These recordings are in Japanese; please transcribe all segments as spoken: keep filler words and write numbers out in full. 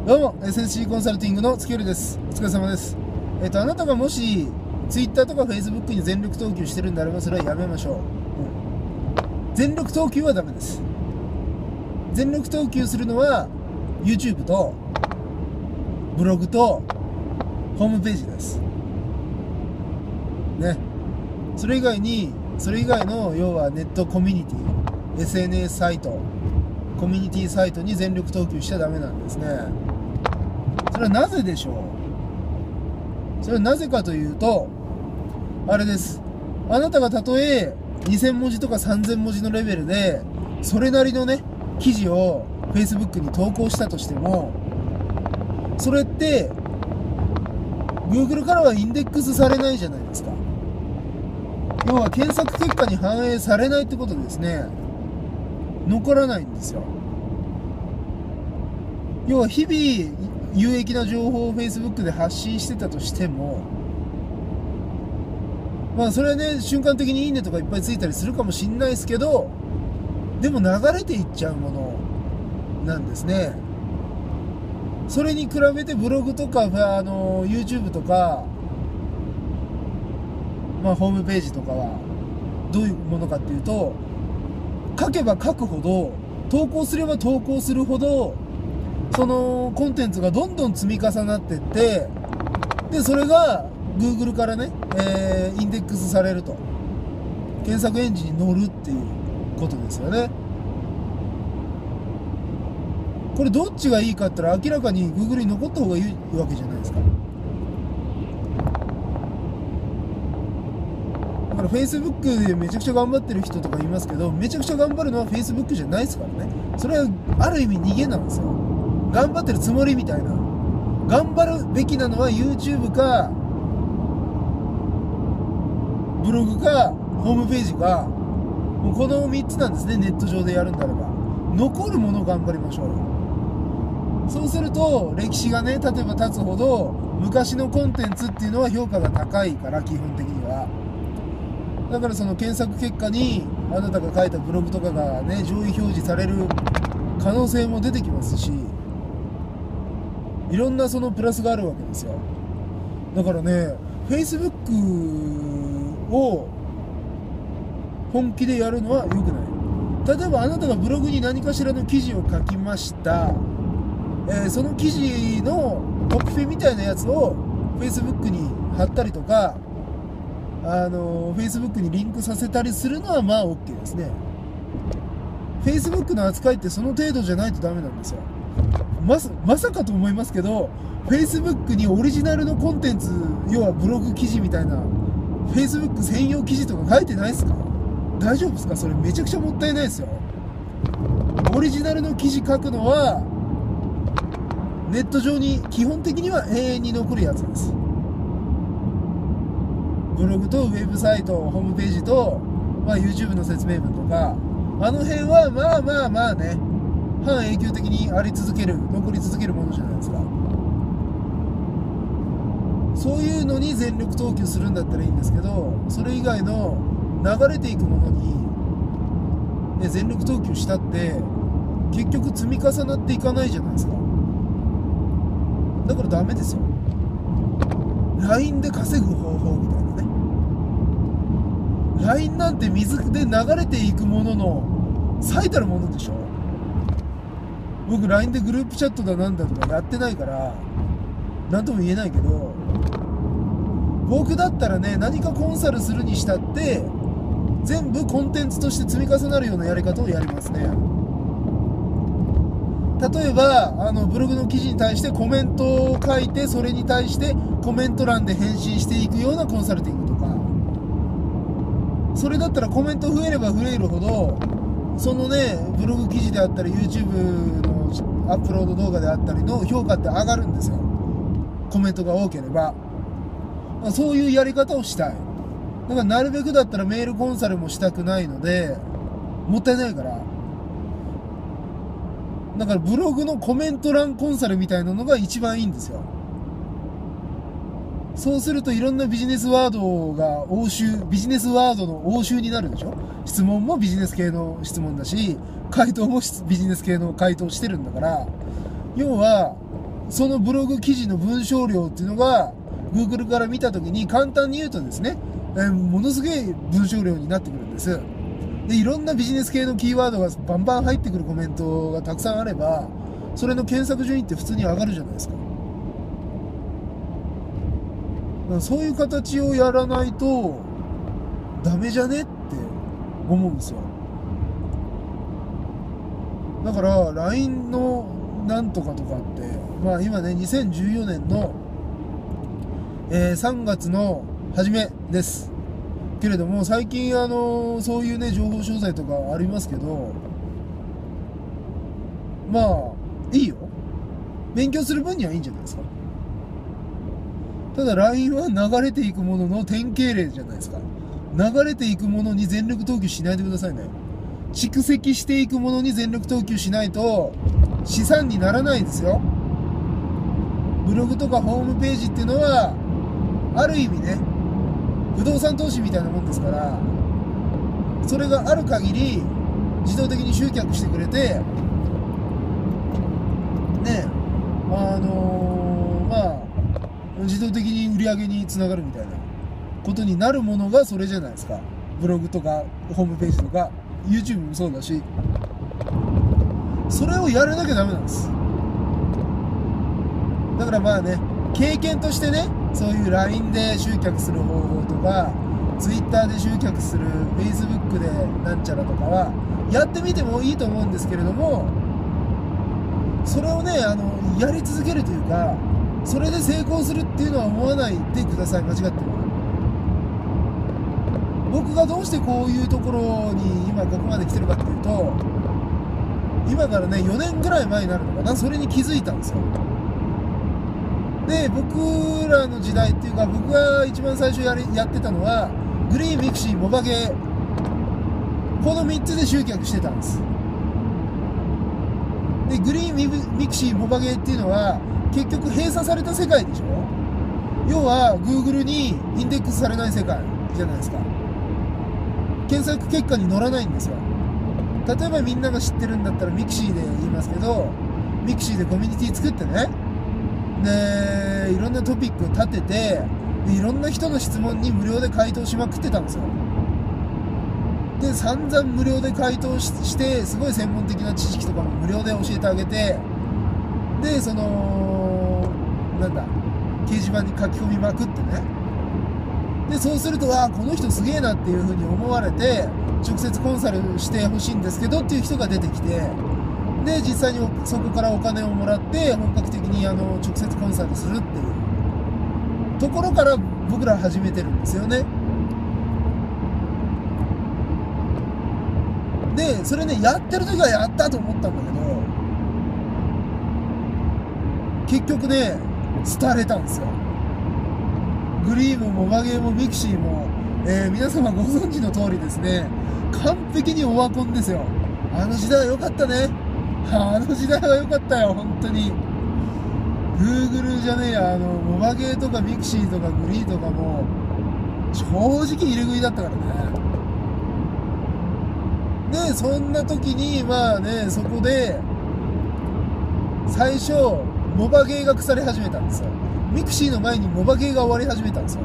どうも エスエスシー コンサルティングの月寄です。お疲れ様です。えっとあなたがもし Twitter とか Facebook に全力投球してるんであればそれはやめましょう、うん、全力投球はダメです。全力投球するのは YouTube とブログとホームページですね。それ以外にそれ以外の要はネットコミュニティ エスエヌエス サイトコミュニティサイトに全力投球しちゃダメなんですね。それはなぜでしょう。それはなぜかというとあれです。あなたがたとえにせんもじとかさんぜんもじのレベルでそれなりのね記事を Facebook に投稿したとしてもそれって Google からはインデックスされないじゃないですか。要は検索結果に反映されないってことですね。残らないんですよ。要は日々有益な情報を Facebook で発信してたとしてもまあそれはね瞬間的にいいねとかいっぱいついたりするかもしんないですけどでも流れていっちゃうものなんですね。それに比べてブログとかあの YouTube とかまあホームページとかはどういうものかっていうと書けば書くほど投稿すれば投稿するほどそのコンテンツがどんどん積み重なっていってでそれが Google からね、えー、インデックスされると検索エンジンに乗るっていうことですよね。これどっちがいいかって言ったら明らかに Google に残った方がいいわけじゃないですか。だから Facebook でめちゃくちゃ頑張ってる人とかいますけどめちゃくちゃ頑張るのは Facebook じゃないですからね。それはある意味逃げなんですよ。頑張ってるつもりみたいな。頑張るべきなのは YouTube かブログかホームページかもうこのみっつなんですね。ネット上でやるんだれば残るものを頑張りましょうよ。そうすると歴史がね例えば経つほど昔のコンテンツっていうのは評価が高いから基本的にはだからその検索結果にあなたが書いたブログとかがね上位表示される可能性も出てきますしいろんなそのプラスがあるわけですよ。だからね Facebook を本気でやるのは良くない。例えばあなたがブログに何かしらの記事を書きました、えー、その記事のコピペみたいなやつを Facebook に貼ったりとかあの Facebook にリンクさせたりするのはまあ OK ですね。 Facebook の扱いってその程度じゃないとダメなんですよ。まさ、まさかと思いますけど Facebook にオリジナルのコンテンツ要はブログ記事みたいな Facebook 専用記事とか書いてないですか？大丈夫ですか？それめちゃくちゃもったいないですよ。オリジナルの記事書くのはネット上に基本的には永遠に残るやつです。ブログとウェブサイトホームページと、まあ、YouTube の説明文とかあの辺はまあまあまあね半永久的にあり続ける残り続けるものじゃないですか。そういうのに全力投球するんだったらいいんですけどそれ以外の流れていくものに、ね、全力投球したって結局積み重なっていかないじゃないですか。だからダメですよ。 ライン で稼ぐ方法みたいなね。 ライン なんて水で流れていくものの最たるものでしょ。僕 ライン でグループチャットだなんだとかやってないから何とも言えないけど僕だったらね何かコンサルするにしたって全部コンテンツとして積み重なるようなやり方をやりますね。例えばあのブログの記事に対してコメントを書いてそれに対してコメント欄で返信していくようなコンサルティングとかそれだったらコメント増えれば増えるほどそのねブログ記事であったり YouTube のアップロード動画であったりの評価って上がるんですよ。コメントが多ければそういうやり方をしたい。だからなるべくだったらメールコンサルもしたくないのでもったいないからだからブログのコメント欄コンサルみたいなのが一番いいんですよ。そうするといろんなビジネスワードが応酬ビジネスワードの応酬になるでしょ。質問もビジネス系の質問だし回答もビジネス系の回答してるんだから要はそのブログ記事の文章量っていうのが Google から見たときに簡単に言うとですね、えー、ものすごい文章量になってくるんです。でいろんなビジネス系のキーワードがバンバン入ってくるコメントがたくさんあれば、それの検索順位って普通に上がるじゃないですか。だからそういう形をやらないとダメじゃねって思うんですよ。だから ライン のなんとかとかって、まあ今ねにせんじゅうよねんの、えー、さんがつの初めですけれども、最近あのそういうね情報商材とかありますけど、まあいいよ、勉強する分にはいいんじゃないですか。ただ ライン は流れていくものの典型例じゃないですか。流れていくものに全力投球しないでくださいね。蓄積していくものに全力投球しないと資産にならないですよ。ブログとかホームページっていうのはある意味ね不動産投資みたいなもんですから、それがある限り自動的に集客してくれてね、あのー、まあ自動的に売り上げにつながるみたいなことになるものがそれじゃないですか。ブログとかホームページとか YouTube もそうだし、それをやらなきゃダメなんです。だからまあね、経験としてね、そういう ライン で集客する方法とか Twitter で集客する Facebook でなんちゃらとかはやってみてもいいと思うんですけれども、それをねあのやり続けるというか、それで成功するっていうのは思わないでください。間違っても。僕がどうしてこういうところに今ここまで来てるかっていうと、今からねよねんぐらい前になるのかな、それに気づいたんですよ。で僕らの時代っていうか、僕が一番最初やりやってたのはグリーン、ミクシー、モバゲー、このみっつで集客してたんです。でグリーン、ミクシー、モバゲーっていうのは結局閉鎖された世界でしょ。要は Google にインデックスされない世界じゃないですか。検索結果に載らないんですよ。例えばみんなが知ってるんだったらミクシーで言いますけど、ミクシーでコミュニティ作ってね、でいろんなトピックを立てて、でいろんな人の質問に無料で回答しまくってたんですよ。で散々無料で回答 し, してすごい専門的な知識とかも無料で教えてあげて、でそのなんだ掲示板に書き込みまくってね、でそうすると、あこの人すげえなっていう風に思われて直接コンサルしてほしいんですけどっていう人が出てきて、で実際にそこからお金をもらって本格的にあの直接コンサルするっていうところから僕ら始めてるんですよね。でそれねやってる時はやったと思ったんだけど、結局ね廃れたんですよ。グリーンもモバゲーもミクシーも、えー、皆様ご存知の通りですね、完璧にオワコンですよ。あの時代は良かったね。あの時代は良かったよ本当に。 Google じゃねえや、あのモバゲーとかミクシーとかグリーンとかも正直入れ食いだったからね。でそんな時にまあね、そこで最初モバゲーが腐り始めたんですよ。ミクシーの前にモバゲーが終わり始めたんですよ。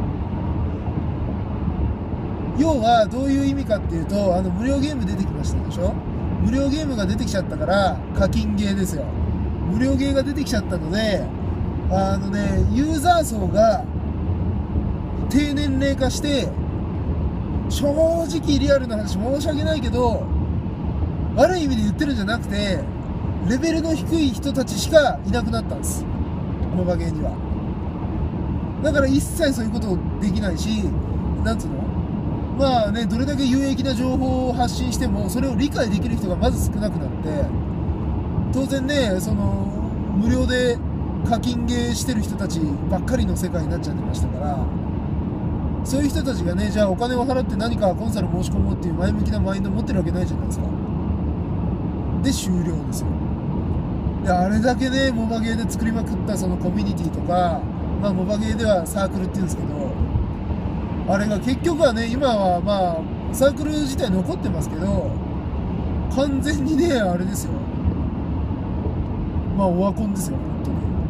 要はどういう意味かっていうと、あの無料ゲーム出てきましたでしょ。無料ゲームが出てきちゃったから課金ゲーですよ。無料ゲーが出てきちゃったので、あのねユーザー層が低年齢化して、正直リアルな話申し訳ないけど悪い意味で言ってるんじゃなくて、レベルの低い人たちしかいなくなったんです、モバゲーには。だから一切そういうことできないし、なんつうの、まあね、どれだけ有益な情報を発信してもそれを理解できる人がまず少なくなって、当然ねその無料で課金ゲーしてる人たちばっかりの世界になっちゃってましたから、そういう人たちがね、じゃあお金を払って何かコンサル申し込もうっていう前向きなマインド持ってるわけないじゃないですか。で終了ですよ。であれだけねモバゲーで作りまくったそのコミュニティとか、まあモバゲーではサークルっていうんですけど、あれが結局はね今はまあサークル自体残ってますけど、完全にねあれですよ、まあオワコンですよ本当に。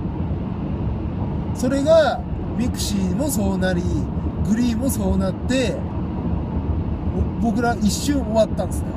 それがミクシーもそうなり、グリーンもそうなって、僕ら一瞬終わったんですね。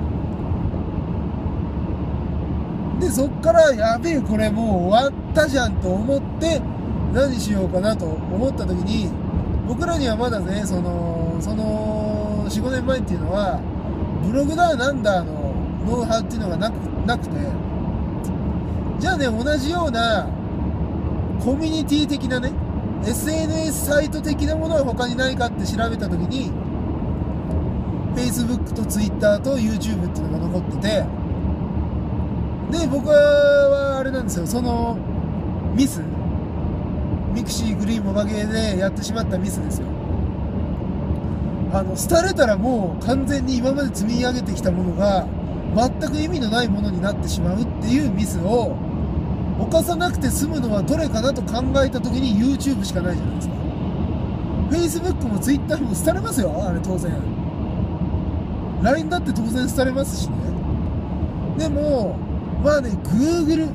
でそっからやべえこれもう終わったじゃんと思って何しようかなと思った時に、僕らにはまだねそのそのよん、ごねんまえっていうのはブログだなんだのノウハウっていうのがなく、なくて、じゃあね同じようなコミュニティ的なね エスエヌエス サイト的なものは他にないかって調べた時に Facebook と Twitter と YouTube っていうのが残ってて、で僕はあれなんですよ、そのミスミクシーグリーンモバゲーでやってしまったミスですよ。あの廃れたらもう完全に今まで積み上げてきたものが全く意味のないものになってしまうっていうミスを犯さなくて済むのはどれかなと考えた時に YouTube しかないじゃないですか。 Facebook も Twitter も廃れますよ、あれ当然。 ライン だって当然廃れますしね。でもまあね Google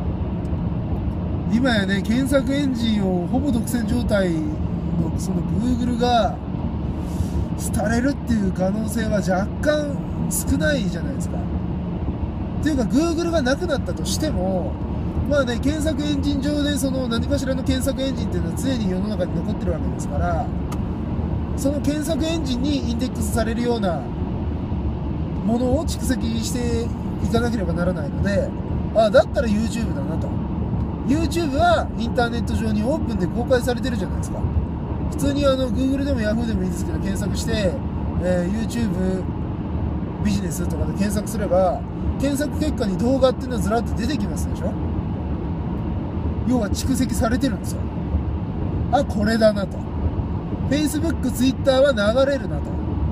今やね検索エンジンをほぼ独占状態のその Google が廃れるっていう可能性は若干少ないじゃないですか。っていうか Google がなくなったとしてもまあね検索エンジン上でその何かしらの検索エンジンっていうのは常に世の中に残ってるわけですから、その検索エンジンにインデックスされるようなものを蓄積していかなければならないので、あだったら YouTube だなと。 YouTube はインターネット上にオープンで公開されてるじゃないですか。普通にあの Google でも Yahoo でもいいですけど検索して、えー、YouTube ビジネスとかで検索すれば検索結果に動画っていうのはずらっと出てきますでしょ。要は蓄積されてるんですよ。あこれだなと。 Facebook、Twitter は流れるなと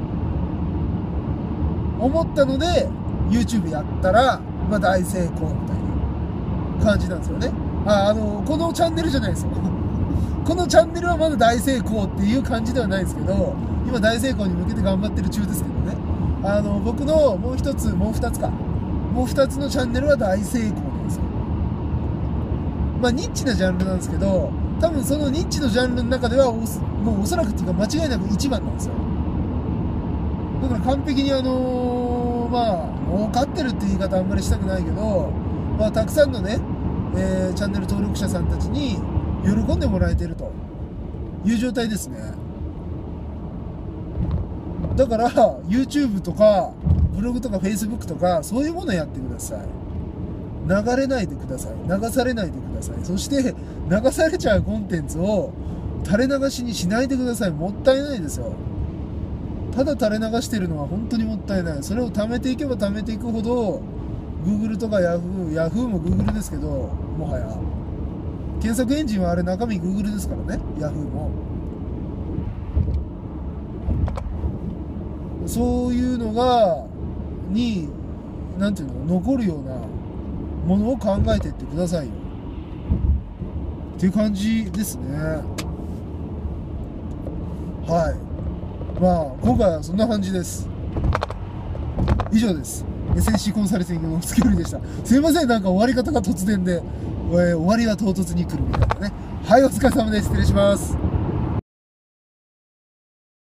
思ったので YouTube やったら、まあ、大成功みたいな感じなんですよね。ああのこのチャンネルじゃないですよこのチャンネルはまだ大成功っていう感じではないですけど、今大成功に向けて頑張ってる中ですけどね。あの僕のもう一つもう二つかもう二つのチャンネルは大成功なんですよ。まあニッチなジャンルなんですけど、多分そのニッチのジャンルの中ではおもうおそらくっていうか間違いなく一番なんですよ。だから完璧にあのー、まあ儲かってるって言い方あんまりしたくないけど、まあたくさんのね、えー、チャンネル登録者さんたちに喜んでもらえてるという状態ですね。だから YouTube とかブログとか Facebook とかそういうものをやってください。流れないでください。流されないでください。そして流されちゃうコンテンツを垂れ流しにしないでください。もったいないですよ。ただ垂れ流してるのは本当にもったいない。それを貯めていけば貯めていくほど Google とか Yahoo、Yahoo も Google ですけど、もはや検索エンジンはあれ中身 Google ですからね。 Yahoo もそういうのがになんていうの残るようなものを考えていってくださいよっていう感じですね。はい、まあ今回はそんな感じです。以上です。 エスエヌシー コンサルティングの月森でした。すいません、なんか終わり方が突然で、えー、終わりは唐突に来るみたいなね。はい、お疲れ様です。失礼します。